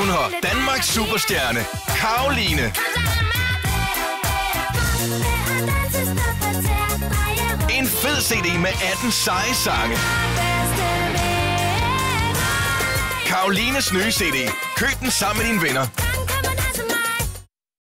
hun har Danmarks superstjerne, Caroline. En fed CD med 18 seje sange. Carolines nye CD. Køb den sammen med dine venner.